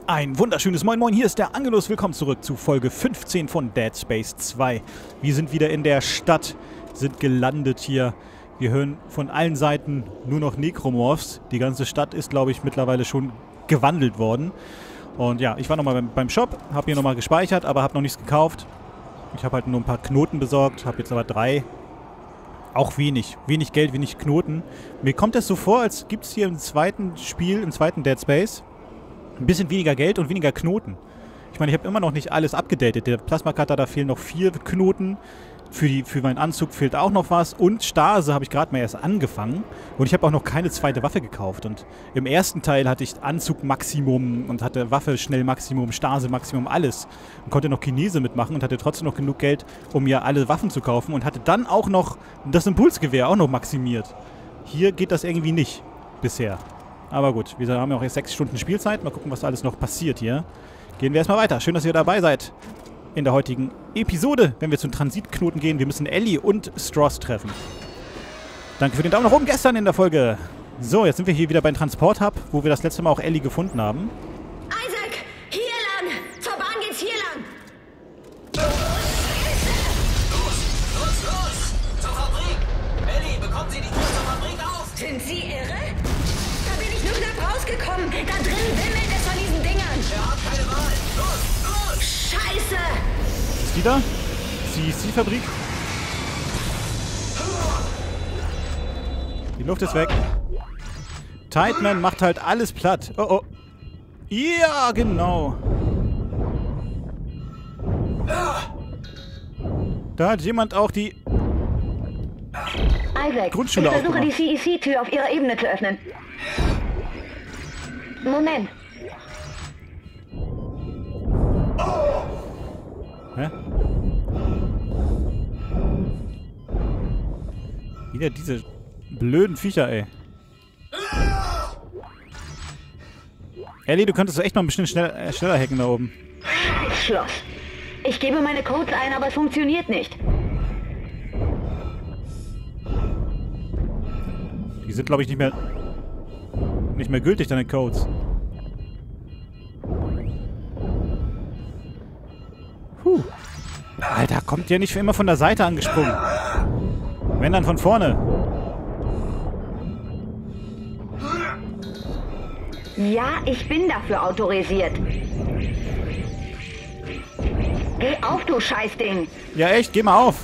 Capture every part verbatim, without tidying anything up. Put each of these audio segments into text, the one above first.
Ein wunderschönes Moin Moin, hier ist der Angelus. Willkommen zurück zu Folge fünfzehn von Dead Space zwei. Wir sind wieder in der Stadt, sind gelandet hier. Wir hören von allen Seiten nur noch Necromorphs. Die ganze Stadt ist, glaube ich, mittlerweile schon gewandelt worden. Und ja, ich war nochmal beim, beim Shop, habe hier nochmal gespeichert, aber habe noch nichts gekauft. Ich habe halt nur ein paar Knoten besorgt, habe jetzt aber drei. Auch wenig. Wenig Geld, wenig Knoten. Mir kommt es so vor, als gibt es hier im zweiten Spiel, im zweiten Dead Space, ein bisschen weniger Geld und weniger Knoten. Ich meine, ich habe immer noch nicht alles abgedatet. Der Plasma-Cutter, da fehlen noch vier Knoten. Für, die, für meinen Anzug fehlt auch noch was. Und Stase habe ich gerade mal erst angefangen. Und ich habe auch noch keine zweite Waffe gekauft. Und im ersten Teil hatte ich Anzug Maximum und hatte Waffe schnell Maximum, Stase Maximum, alles. Und konnte noch Chinese mitmachen und hatte trotzdem noch genug Geld, um mir alle Waffen zu kaufen. Und hatte dann auch noch das Impulsgewehr auch noch maximiert. Hier geht das irgendwie nicht bisher. Aber gut, wir haben ja auch erst sechs Stunden Spielzeit. Mal gucken, was da alles noch passiert hier. Gehen wir erstmal weiter. Schön, dass ihr dabei seid in der heutigen Episode, wenn wir zum Transitknoten gehen. Wir müssen Ellie und Stross treffen. Danke für den Daumen nach oben gestern in der Folge. So, jetzt sind wir hier wieder beim Transport-Hub, wo wir das letzte Mal auch Ellie gefunden haben. Isaac, hier lang! Zur Bahn geht's hier lang! Los, los, los! Zur Fabrik! Ellie, bekommen Sie die Tür zur Fabrik auf! Sind Sie irre? Da bin ich nur knapp rausgekommen. Da drin wimmelt es von diesen Dingern. Er hat keine Wahl! Los, los! Scheiße! Ist die da? Sie ist die Fabrik? Die Luft ist weg. Tideman macht halt alles platt. Oh, oh. Ja, genau. Da hat jemand auch die Isaac, Grundschule ich versuche aufgemacht. die C E C-Tür auf ihrer Ebene zu öffnen. Moment. Hä? Wieder diese blöden Viecher, ey. Ellie, du könntest echt mal ein bisschen schnell, äh, schneller hacken da oben. Scheiß Schloss. Ich gebe meine Codes ein, aber es funktioniert nicht. Die sind, glaube ich, nicht mehr nicht mehr gültig, deine Codes. Puh. Alter, kommt der nicht für immer von der Seite angesprungen? Wenn, dann von vorne. Ja, ich bin dafür autorisiert. Geh auf, du Scheißding. Ja, echt, geh mal auf.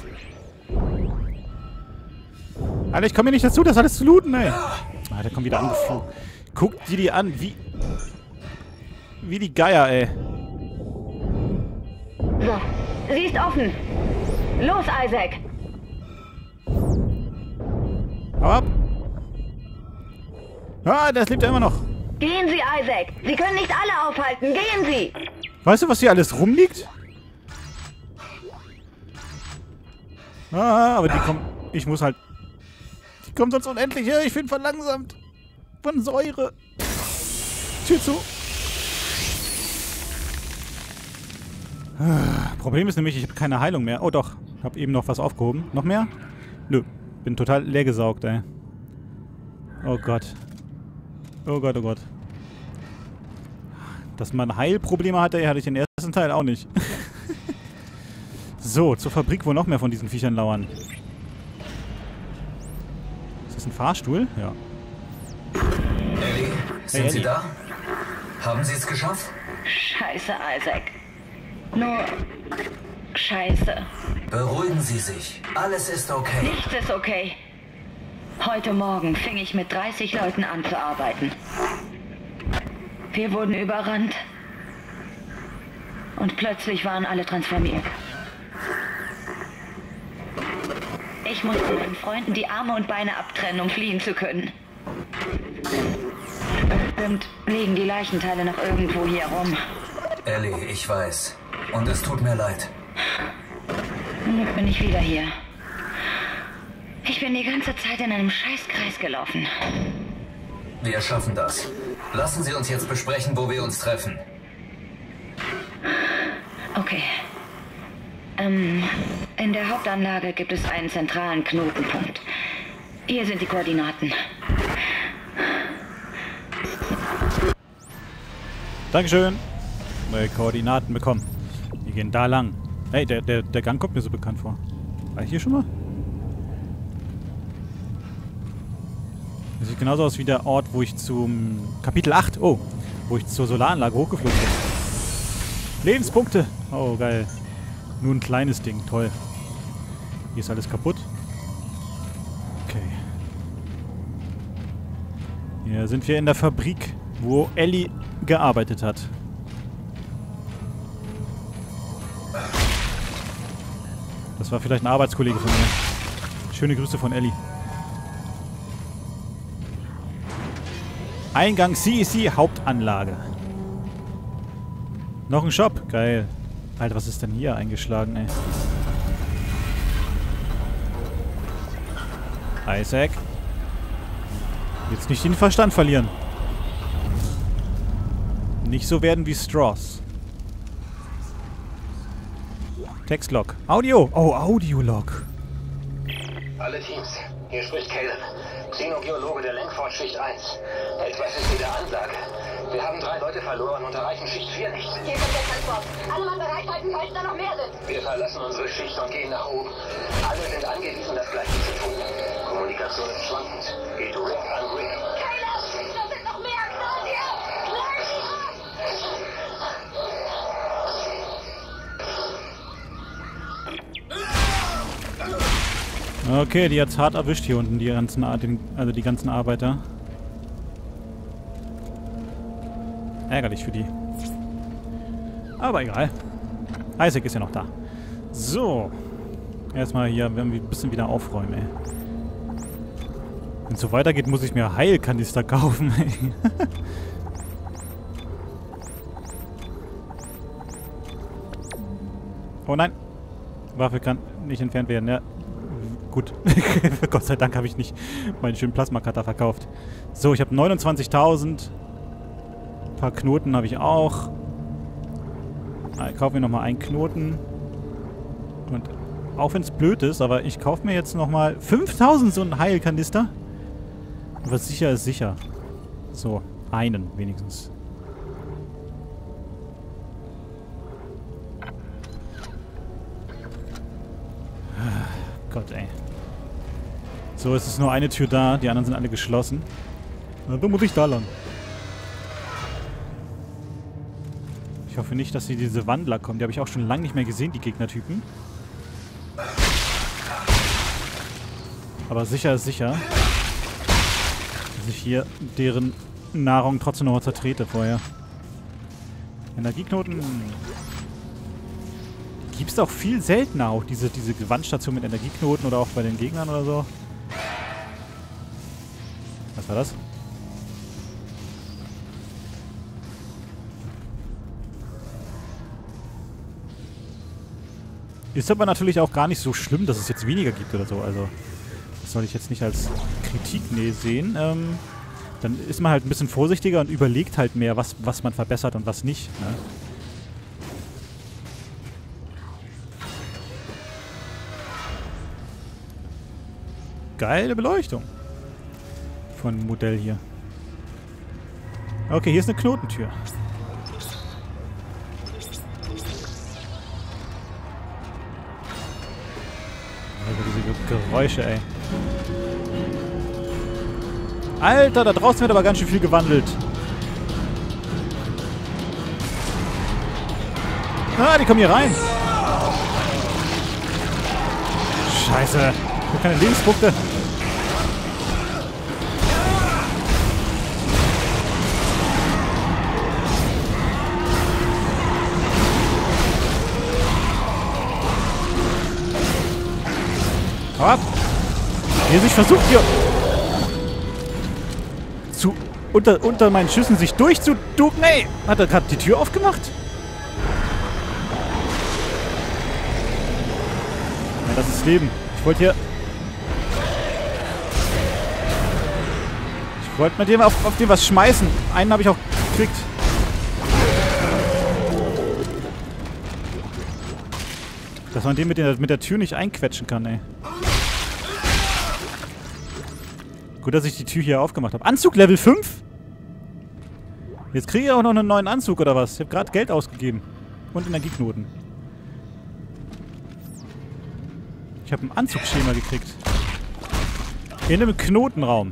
Alter, ich komme hier nicht dazu, das alles zu looten, ey. Ah, der kommt wieder angeflogen. Guck dir die an, wie... Wie die Geier, ey. So, sie ist offen. Los, Isaac. Hau ab. Ah, das lebt ja immer noch. Gehen Sie, Isaac. Sie können nicht alle aufhalten. Gehen Sie. Weißt du, was hier alles rumliegt? Ah, aber die kommen... Ich muss halt... Die kommen sonst unendlich her. Ich bin verlangsamt. Von Säure. Tür zu. Ah, Problem ist nämlich, ich habe keine Heilung mehr. Oh doch, ich habe eben noch was aufgehoben. Noch mehr? Nö, bin total leergesaugt, ey. Oh Gott. Oh Gott, oh Gott. Dass man Heilprobleme hatte, hatte ich den ersten Teil auch nicht. So, zur Fabrik, wo noch mehr von diesen Viechern lauern. Ist das ein Fahrstuhl? Ja. Ellie, sind Hey, Sie Ellie. da? Haben Sie es geschafft? Scheiße, Isaac. Nur... Scheiße. Beruhigen Sie sich. Alles ist okay. Nichts ist okay. Heute Morgen fing ich mit dreißig Leuten an zu arbeiten. Wir wurden überrannt. Und plötzlich waren alle transformiert. Ich musste meinen Freunden die Arme und Beine abtrennen, um fliehen zu können. Bestimmt liegen die Leichenteile noch irgendwo hier rum. Ellie, ich weiß. Und es tut mir leid. Und jetzt bin ich wieder hier. Ich bin die ganze Zeit in einem Scheißkreis gelaufen. Wir schaffen das. Lassen Sie uns jetzt besprechen, wo wir uns treffen. Okay. Ähm, in der Hauptanlage gibt es einen zentralen Knotenpunkt. Hier sind die Koordinaten. Dankeschön. Neue Koordinaten bekommen. Wir gehen da lang. Hey, der, der, der Gang kommt mir so bekannt vor. War ich hier schon mal? Das sieht genauso aus wie der Ort, wo ich zum Kapitel acht, oh, wo ich zur Solaranlage hochgeflogen bin. Lebenspunkte! Oh, geil. Nur ein kleines Ding, toll. Hier ist alles kaputt. Okay. Hier sind wir in der Fabrik, wo Ellie gearbeitet hat. Das war vielleicht ein Arbeitskollege von mir. Schöne Grüße von Ellie. Eingang C E C Hauptanlage. Noch ein Shop. Geil. Alter, was ist denn hier eingeschlagen, ey? Isaac. Jetzt nicht den Verstand verlieren. Nicht so werden wie Stross. Textlog. Audio. Oh, Audiolog. Alle Teams. Hier spricht Caleb. Xenogeologe der Langford Schicht eins. Etwas ist in der Anlage. Wir haben drei Leute verloren und erreichen Schicht vier nicht. Hier kommt der Transport. Alle Mann bereithalten, falls da noch mehr sind. Wir verlassen unsere Schicht und gehen nach oben. Alle sind angewiesen, das Gleiche zu tun. Kommunikation ist schwankend. Geht Rick an Rick. Caleb, da sind noch mehr. Knall dir! Knall dir! Okay, die hat's hart erwischt hier unten, die ganzen, also die ganzen Arbeiter. Ärgerlich für die. Aber egal. Isaac ist ja noch da. So. Erstmal hier werden wir ein bisschen wieder aufräumen, ey. Wenn es so weitergeht, muss ich mir Heilkanister kaufen, ey. Oh nein. Waffe kann nicht entfernt werden, ja. Gut. Gott sei Dank habe ich nicht meinen schönen Plasma-Cutter verkauft. So, ich habe neunundzwanzigtausend. Ein paar Knoten habe ich auch. Ich kaufe mir nochmal einen Knoten. Und auch wenn es blöd ist, aber ich kaufe mir jetzt nochmal fünftausend so einen Heilkanister. Aber sicher ist sicher. So, einen wenigstens. Gott, ey. So, es ist nur eine Tür da, die anderen sind alle geschlossen. Na, dann muss ich da lang. Ich hoffe nicht, dass hier diese Wandler kommen. Die habe ich auch schon lange nicht mehr gesehen, die Gegnertypen. Aber sicher ist sicher, dass ich hier deren Nahrung trotzdem noch mal zertrete vorher. Energieknoten. Die gibt es auch viel seltener, auch diese, diese Gewandstation mit Energieknoten oder auch bei den Gegnern oder so. Was war das? Ist aber natürlich auch gar nicht so schlimm, dass es jetzt weniger gibt oder so. Also, das soll ich jetzt nicht als Kritik sehen. Ähm, dann ist man halt ein bisschen vorsichtiger und überlegt halt mehr, was, was man verbessert und was nicht. Ne? Geile Beleuchtung. Von dem Modell hier. Okay, hier ist eine Knotentür. Also diese Geräusche, ey. Alter, da draußen wird aber ganz schön viel gewandelt. Ah, die kommen hier rein. Scheiße. Ich hab keine Lebenspunkte. Hau ab! Wie er sich versucht hier zu unter, unter meinen Schüssen sich durchzuducken. Nee! Hat er gerade die Tür aufgemacht? Ja, das ist Leben. Ich wollte hier... Ich wollte mit dem auf, auf dem was schmeißen. Einen habe ich auch gekriegt. Dass man den mit der, mit der Tür nicht einquetschen kann, ey. Gut, dass ich die Tür hier aufgemacht habe. Anzug Level fünf? Jetzt kriege ich auch noch einen neuen Anzug, oder was? Ich habe gerade Geld ausgegeben. Und Energieknoten. Ich habe ein Anzugsschema gekriegt. In einem Knotenraum.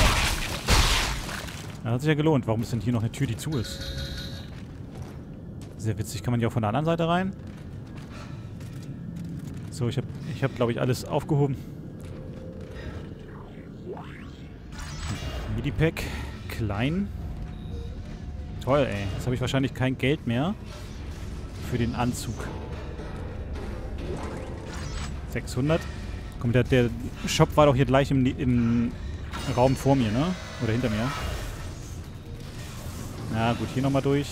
Das hat sich ja gelohnt. Warum ist denn hier noch eine Tür, die zu ist? Sehr witzig. Kann man hier auch von der anderen Seite rein? So, ich habe, ich hab, glaube ich, alles aufgehoben. Medipack. Klein. Toll, ey. Jetzt habe ich wahrscheinlich kein Geld mehr für den Anzug. sechshundert. Komm, der, der Shop war doch hier gleich im, im Raum vor mir, ne? Oder hinter mir. Na gut, hier nochmal durch.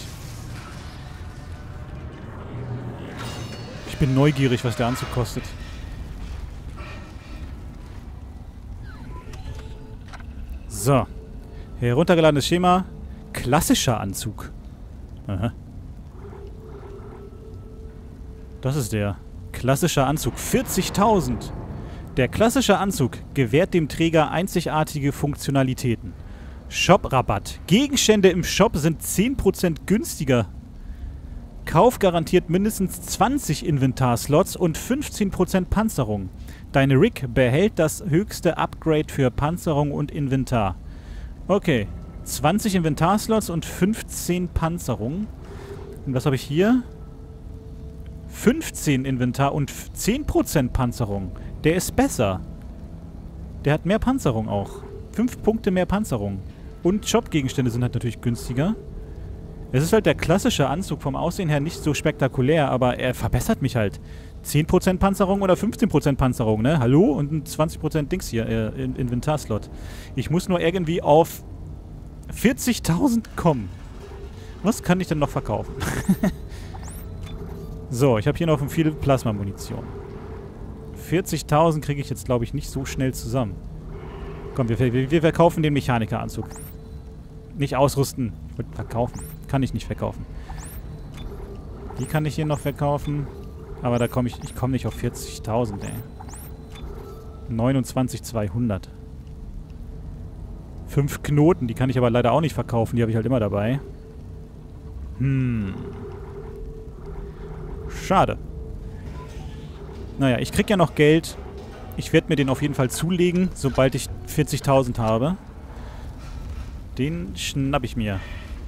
Ich bin neugierig, was der Anzug kostet. So. Heruntergeladenes Schema. Klassischer Anzug. Aha. Das ist der. Klassischer Anzug. vierzigtausend. Der klassische Anzug gewährt dem Träger einzigartige Funktionalitäten. Shop-Rabatt. Gegenstände im Shop sind zehn Prozent günstiger. Kauf garantiert mindestens zwanzig Inventarslots und fünfzehn Prozent Panzerung. Deine Rig behält das höchste Upgrade für Panzerung und Inventar. Okay. zwanzig Inventarslots und fünfzehn Panzerung. Und was habe ich hier? fünfzehn Inventar und zehn Prozent Panzerung. Der ist besser. Der hat mehr Panzerung auch. fünf Punkte mehr Panzerung. Und Shop-Gegenstände sind halt natürlich günstiger. Es ist halt der klassische Anzug vom Aussehen her nicht so spektakulär, aber er verbessert mich halt. zehn Prozent Panzerung oder fünfzehn Prozent Panzerung, ne? Hallo? Und ein zwanzig Prozent Dings hier, äh, Inventarslot. Ich muss nur irgendwie auf vierzigtausend kommen. Was kann ich denn noch verkaufen? So, ich habe hier noch viel Plasma-Munition. vierzigtausend kriege ich jetzt, glaube ich, nicht so schnell zusammen. Komm, wir, wir, wir verkaufen den Mechanikeranzug. Nicht ausrüsten. Verkaufen. Kann ich nicht verkaufen. Die kann ich hier noch verkaufen. Aber da komme ich... Ich komme nicht auf vierzigtausend, ey. neunundzwanzigtausendzweihundert. Fünf Knoten, die kann ich aber leider auch nicht verkaufen. Die habe ich halt immer dabei. Hm... Schade. Naja, ich krieg ja noch Geld. Ich werde mir den auf jeden Fall zulegen, sobald ich vierzigtausend habe. Den schnapp ich mir.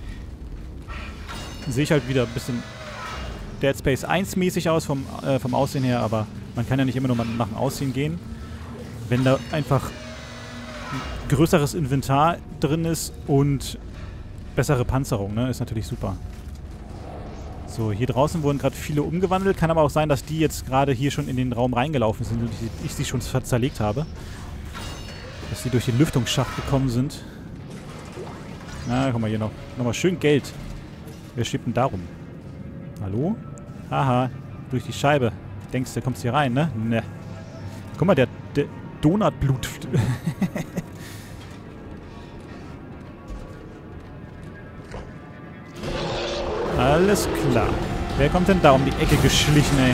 Sehe ich halt wieder ein bisschen Dead Space eins mäßig aus vom, äh, vom Aussehen her, aber man kann ja nicht immer nur nach dem Aussehen gehen. Wenn da einfach ein größeres Inventar drin ist und bessere Panzerung, ne, ist natürlich super. So, hier draußen wurden gerade viele umgewandelt. Kann aber auch sein, dass die jetzt gerade hier schon in den Raum reingelaufen sind und ich, ich sie schon zerlegt habe. Dass die durch den Lüftungsschacht gekommen sind. Na, guck mal, hier noch. Nochmal schön Geld. Wer schiebt denn da rum? Hallo? Haha, durch die Scheibe. Denkst du, kommst hier rein, ne? Ne. Guck mal, der, der Donutblut. Alles klar. Wer kommt denn da um die Ecke geschlichen, ey?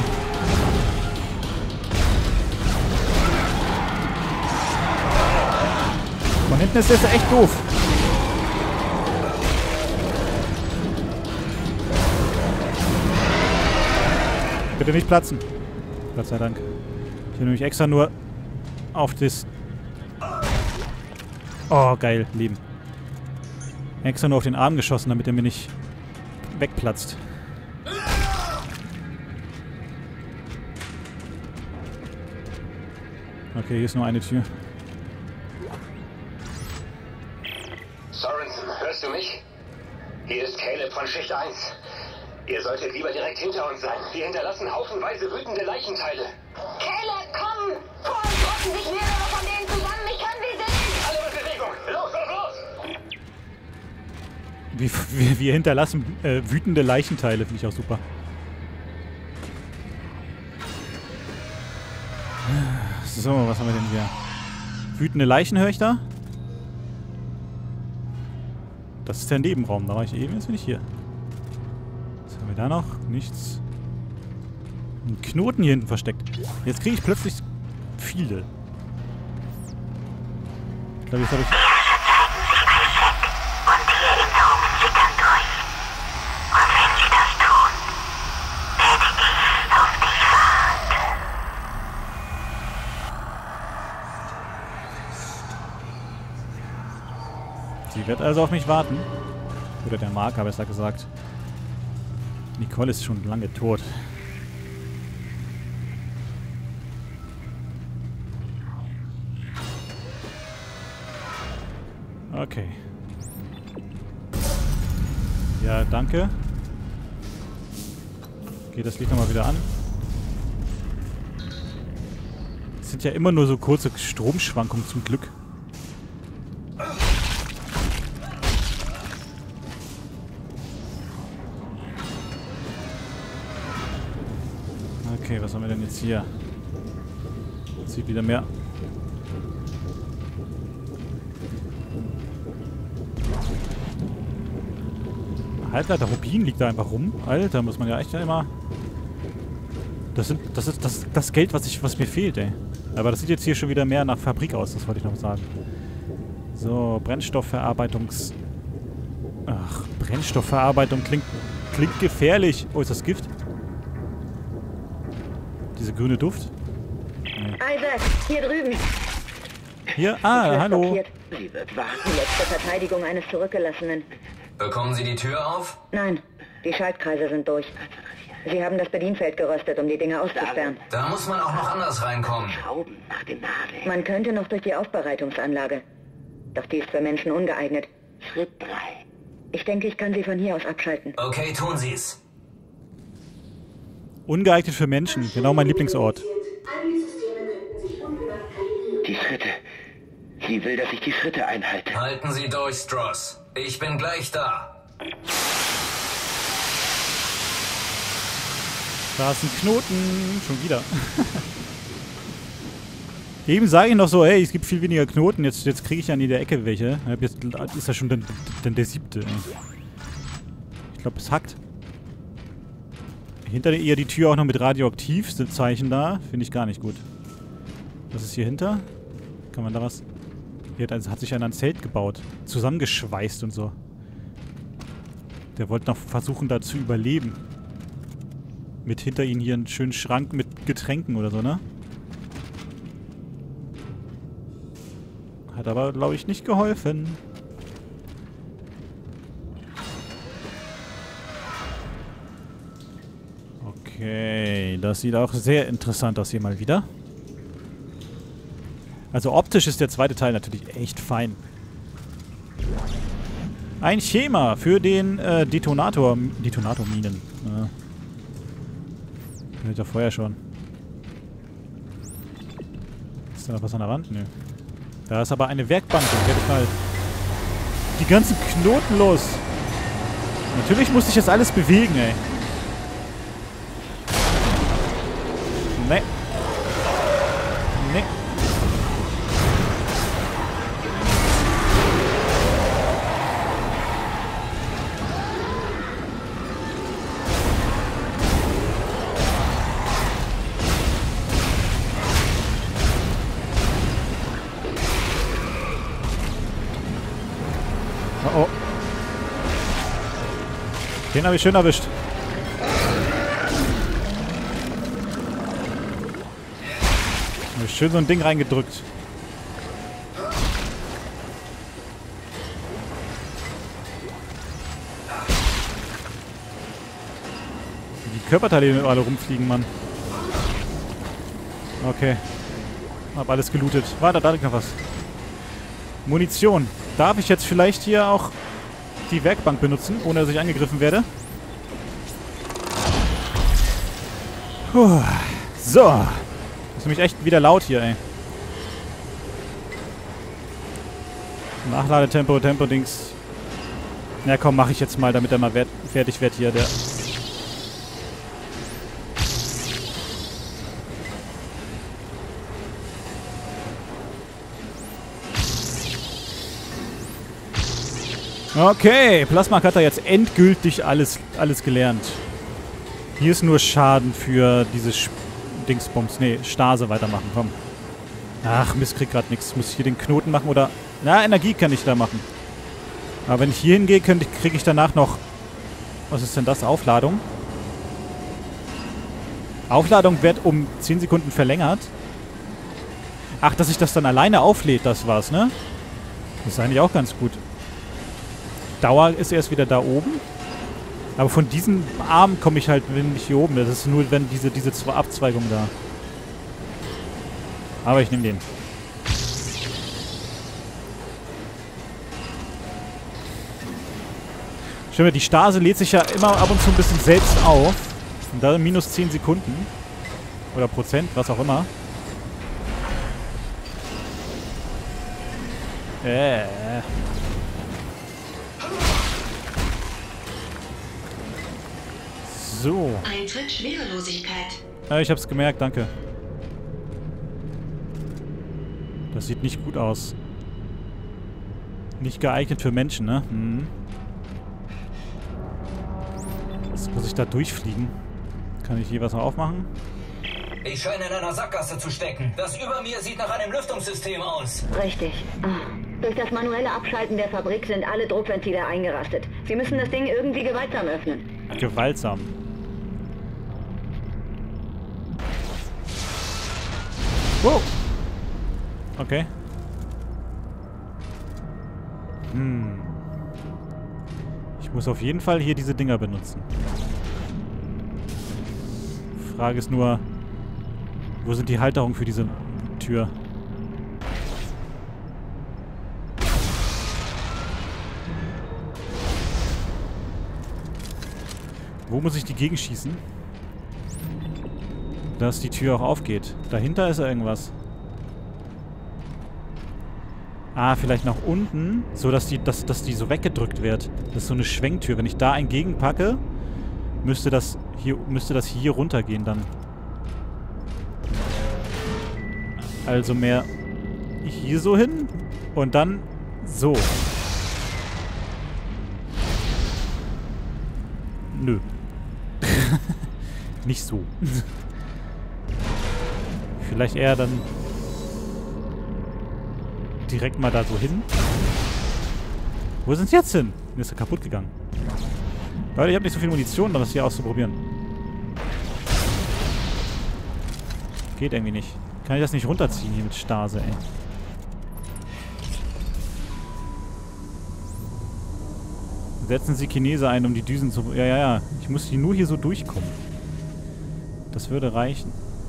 Von hinten ist das echt doof. Bitte nicht platzen. Gott sei Dank. Ich will nämlich extra nur auf das... Oh, geil. Leben. Extra nur auf den Arm geschossen, damit er mir nicht wegplatzt. Okay, hier ist nur eine Tür. Sorensen, hörst du mich? Hier ist Caleb von Schicht eins. Ihr solltet lieber direkt hinter uns sein. Wir hinterlassen haufenweise wütende Leichenteile. Caleb, komm! Vor uns rotten sich mehrere von denen zusammen. Ich kann sie sehen! Alle in Bewegung! Los, los, los! Wir, wir, wir hinterlassen äh, wütende Leichenteile, finde ich auch super. So, was haben wir denn hier? Wütende Leichen höre ich da? Das ist der Nebenraum, da war ich eben, jetzt bin ich hier. Was haben wir da noch? Nichts. Ein Knoten hier hinten versteckt. Jetzt kriege ich plötzlich viele. Ich glaube, jetzt habe ich... Sie wird also auf mich warten. Oder der Marker, besser gesagt. Nicole ist schon lange tot. Okay. Ja, danke. Geht das Licht nochmal wieder an. Es sind ja immer nur so kurze Stromschwankungen zum Glück. Okay, was haben wir denn jetzt hier? Sieht wieder mehr. Halbleiter Rubin liegt da einfach rum. Alter, muss man ja echt immer... Das sind, das ist das, das Geld, was ich, was mir fehlt, ey. Aber das sieht jetzt hier schon wieder mehr nach Fabrik aus, das wollte ich noch sagen. So, Brennstoffverarbeitungs... Ach, Brennstoffverarbeitung klingt, klingt gefährlich. Oh, ist das Gift? Diese grüne Duft? Nee. Isaac, hier drüben. Hier? Ah, hallo. Sie wird warten. Die letzte Verteidigung eines Zurückgelassenen. Bekommen Sie die Tür auf? Nein, die Schaltkreise sind durch. Sie haben das Bedienfeld geröstet, um die Dinge auszusperren. Da muss man auch noch anders reinkommen. Schrauben nach dem Nagel. Man könnte noch durch die Aufbereitungsanlage. Doch die ist für Menschen ungeeignet. Schritt drei. Ich denke, ich kann sie von hier aus abschalten. Okay, tun Sie's. Ungeeignet für Menschen. Genau mein Lieblingsort. Die Schritte. Sie will, dass ich die Schritte einhalte. Halten Sie durch, Stross. Ich bin gleich da. Da ist ein Knoten. Schon wieder. Eben sage ich noch so, ey, es gibt viel weniger Knoten. Jetzt, jetzt kriege ich ja in der Ecke welche. Jetzt ist ja schon dann, dann der siebte. Ey. Ich glaube, es hackt. Hinter ihr die Tür auch noch mit radioaktiv sind Zeichen da. Finde ich gar nicht gut. Was ist hier hinter? Kann man da was... Hier hat, also hat sich einer ein Zelt gebaut. Zusammengeschweißt und so. Der wollte noch versuchen, da zu überleben. Mit hinter ihnen hier einen schönen Schrank mit Getränken oder so, ne? Hat aber, glaube ich, nicht geholfen. Okay, das sieht auch sehr interessant aus hier mal wieder. Also optisch ist der zweite Teil natürlich echt fein. Ein Schema für den äh, Detonator, Detonatorminen. Ja. Hätte ja vorher schon. Ist da noch was an der Wand? Nö. Da ist aber eine Werkbank. Dann werde ich mal die ganzen Knoten los. Natürlich musste ich jetzt alles bewegen, ey. Nee. Nee. Oh oh. Den habe ich schön erwischt. Schön so ein Ding reingedrückt. Die Körperteile, die alle rumfliegen, Mann. Okay. Hab alles gelootet. Warte, da liegt noch was. Munition. Darf ich jetzt vielleicht hier auch die Werkbank benutzen, ohne dass ich angegriffen werde? Puh. So. Ist nämlich echt wieder laut hier, ey. Nachladetempo, Tempo-Dings. Na komm, mach ich jetzt mal, damit er mal wert fertig wird hier, der... Okay, Plasmark hat er jetzt endgültig alles, alles gelernt. Hier ist nur Schaden für diese Sp Dingsbums. Nee, Stase weitermachen, komm. Ach, Mist, krieg grad nichts. Muss ich hier den Knoten machen oder... Na, Energie kann ich da machen. Aber wenn ich hier hingehe, kriege ich danach noch... Was ist denn das? Aufladung? Aufladung wird um zehn Sekunden verlängert. Ach, dass sich das dann alleine auflädt, das war's, ne? Das ist eigentlich auch ganz gut. Dauer ist erst wieder da oben. Aber von diesem Arm komme ich halt nicht hier oben. Das ist nur, wenn diese, diese zwei Abzweigungen da. Aber ich nehme den. Stimmt, die Stase lädt sich ja immer ab und zu ein bisschen selbst auf. Und da minus zehn Sekunden. Oder Prozent, was auch immer. Äh. So. Eintritt Schwerelosigkeit. Ja, ich hab's gemerkt, danke. Das sieht nicht gut aus. Nicht geeignet für Menschen, ne? Hm. Was muss ich da durchfliegen? Kann ich hier was noch aufmachen? Ich scheine in einer Sackgasse zu stecken. Das über mir sieht nach einem Lüftungssystem aus. Richtig. Ah. Durch das manuelle Abschalten der Fabrik sind alle Druckventile eingerastet. Sie müssen das Ding irgendwie gewaltsam öffnen. Gewaltsam. Wow. Okay. Hm. Ich muss auf jeden Fall hier diese Dinger benutzen. Frage ist nur, wo sind die Halterungen für diese Tür? Wo muss ich die gegenschießen? Dass die Tür auch aufgeht. Dahinter ist irgendwas. Ah, vielleicht nach unten, so dass die, dass, dass die so weggedrückt wird. Das ist so eine Schwenktür. Wenn ich da einen gegenpacke, müsste das hier, müsste das hier runtergehen dann. Also mehr hier so hin und dann so. Nö. Nicht so. Vielleicht eher dann direkt mal da so hin. Wo sind sie jetzt hin? Mir ist er kaputt gegangen. Leute, ich habe nicht so viel Munition, um das hier auszuprobieren. Geht irgendwie nicht. Kann ich das nicht runterziehen hier mit Stase, ey? Setzen Sie Chinese ein, um die Düsen zu... Ja, ja, ja. Ich muss die nur hier so durchkommen. Das würde reichen.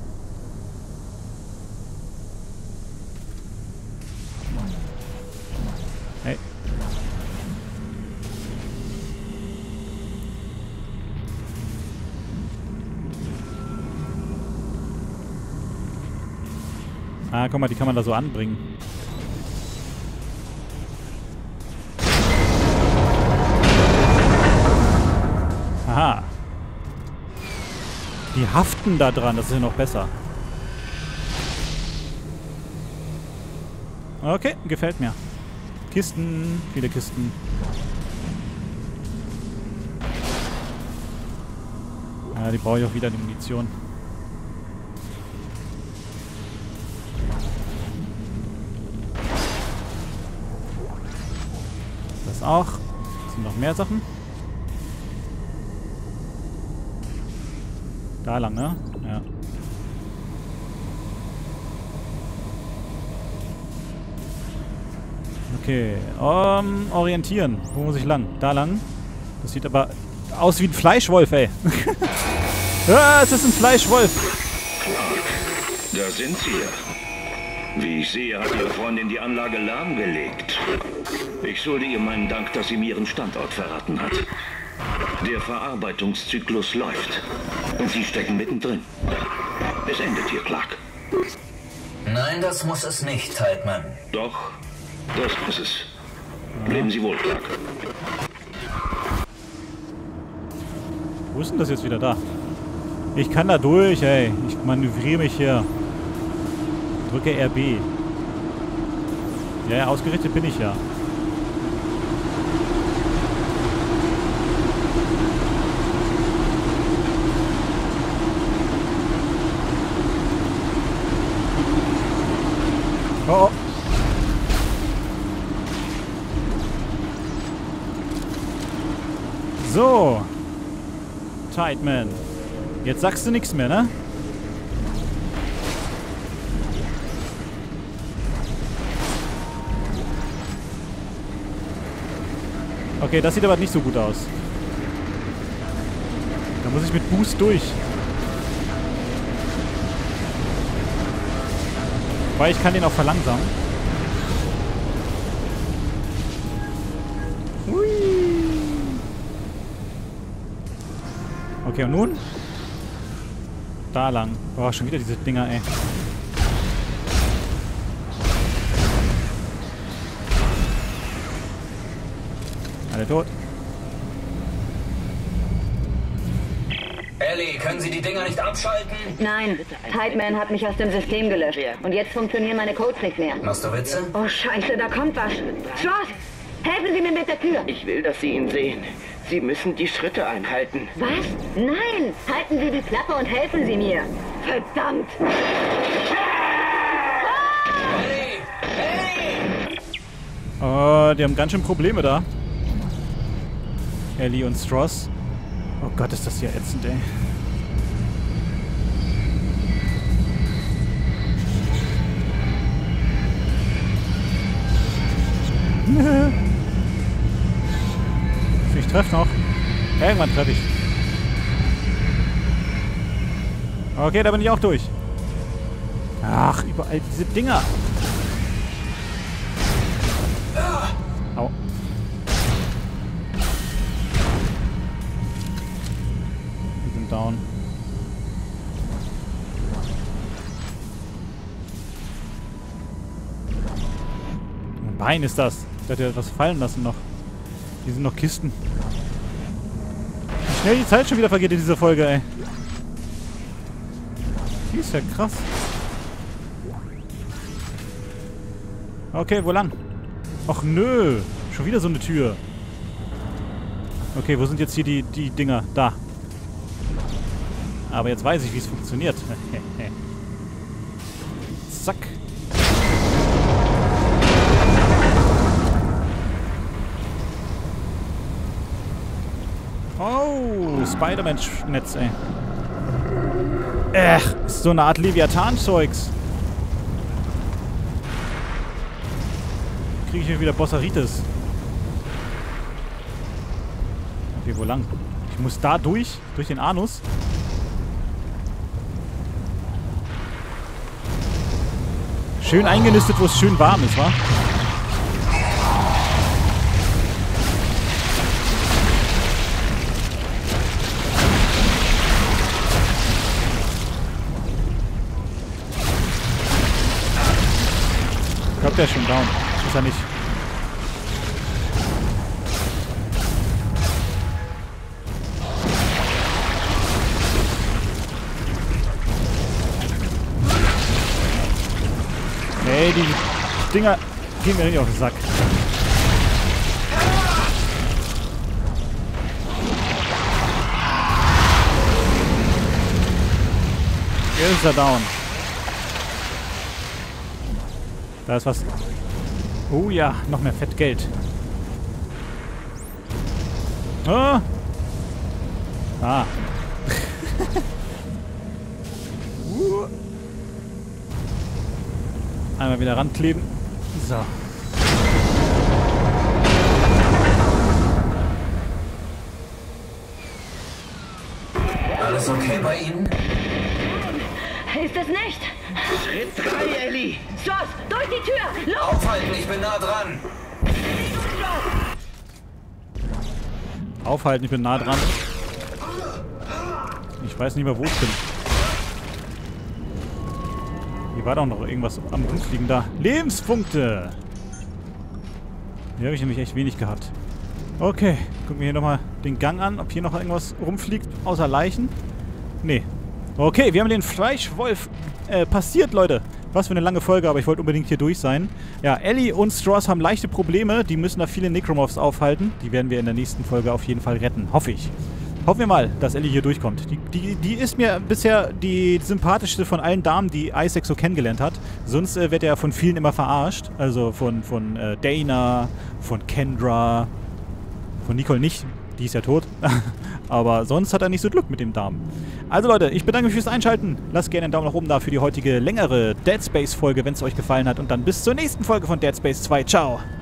Hey. Ah, guck mal, die kann man da so anbringen. Aha. Die haften da dran, das ist ja noch besser. Okay, gefällt mir. Kisten, viele Kisten. Ja, die brauche ich auch wieder, die Munition. Das auch. Das sind noch mehr Sachen. Da lang, ne? Ja. Okay. Um, orientieren. Wo muss ich lang? Da lang. Das sieht aber aus wie ein Fleischwolf, ey. Ja, es ist ein Fleischwolf. Da sind Sie ja. Wie ich sehe, hat Ihre Freundin die Anlage lahmgelegt. Ich schulde ihr meinen Dank, dass sie mir ihren Standort verraten hat. Der Verarbeitungszyklus läuft. Und Sie stecken mittendrin. Es endet hier, Clark. Nein, das muss es nicht, Tideman. Doch, das muss es. Leben Sie wohl, Clark. Wo ist denn das jetzt wieder da? Ich kann da durch, ey. Ich manövriere mich hier. Drücke R B. Ja, ja, ausgerichtet bin ich ja. Oh, oh. So. Tideman. Jetzt sagst du nichts mehr, ne? Okay, das sieht aber nicht so gut aus. Da muss ich mit Boost durch. Weil ich kann den auch verlangsamen. Hui. Okay, und nun? Da lang. Boah, schon wieder diese Dinger, ey. Alle tot. Ellie, können Sie die Dinger nicht abschalten? Nein, Tideman hat mich aus dem System gelöscht. Und jetzt funktionieren meine Codes nicht mehr. Machst du Witze? Oh, scheiße, da kommt was. Schloss! Helfen Sie mir mit der Tür! Ich will, dass Sie ihn sehen. Sie müssen die Schritte einhalten. Was? Nein! Halten Sie die Klappe und helfen Sie mir! Verdammt! Ellie! Ellie! Oh, die haben ganz schön Probleme da. Ellie und Stross. Oh Gott, ist das hier ätzend, ey. Ich treffe noch. Irgendwann treffe ich. Okay, da bin ich auch durch. Ach, überall diese Dinger. Au. Die sind down. Ein Bein ist das. Ich hätte etwas fallen lassen noch. Hier sind noch Kisten. Wie schnell die Zeit schon wieder vergeht in dieser Folge, ey. Die ist ja krass. Okay, wo lang? Ach nö. Schon wieder so eine Tür. Okay, wo sind jetzt hier die, die Dinger? Da. Aber jetzt weiß ich, wie es funktioniert. Zack. Oh, Spider-Man-Netz, ey. Ech, ist so eine Art Leviathan-Zeugs. Kriege ich hier wieder Bossaritis. Okay, wo lang? Ich muss da durch, durch den Anus. Schön eingenistet, wo es schön warm ist, wa? Ich glaube, der ist schon down. Ist er nicht. Ey, die Dinger gehen mir nicht auf den Sack. Hier ist er down. Da ist was. Oh ja, noch mehr Fettgeld. Oh. Ah. uh. Einmal wieder rankleben. So. Alles okay bei Ihnen? Ist es nicht? Schritt drei, Ellie. Schloss! Durch die Tür! Los! Aufhalten, ich bin nah dran. Aufhalten, ich bin nah dran. Ich weiß nicht mehr, wo ich bin. Hier war doch noch irgendwas am Rumfliegen da. Lebenspunkte! Hier habe ich nämlich echt wenig gehabt. Okay, gucken wir hier nochmal den Gang an, ob hier noch irgendwas rumfliegt, außer Leichen. Nee. Okay, wir haben den Fleischwolf äh, passiert, Leute. Was für eine lange Folge, aber ich wollte unbedingt hier durch sein. Ja, Ellie und Stross haben leichte Probleme. Die müssen da viele Necromorphs aufhalten. Die werden wir in der nächsten Folge auf jeden Fall retten. Hoffe ich. Hoffen wir mal, dass Ellie hier durchkommt. Die, die, die ist mir bisher die sympathischste von allen Damen, die Isaac so kennengelernt hat. Sonst äh, wird er von vielen immer verarscht. Also von, von äh, Dana, von Kendra, von Nicole nicht. Die ist ja tot. Aber sonst hat er nicht so Glück mit dem Damen. Also Leute, ich bedanke mich fürs Einschalten. Lasst gerne einen Daumen nach oben da für die heutige längere Dead Space Folge, wenn es euch gefallen hat. Und dann bis zur nächsten Folge von Dead Space zwei. Ciao.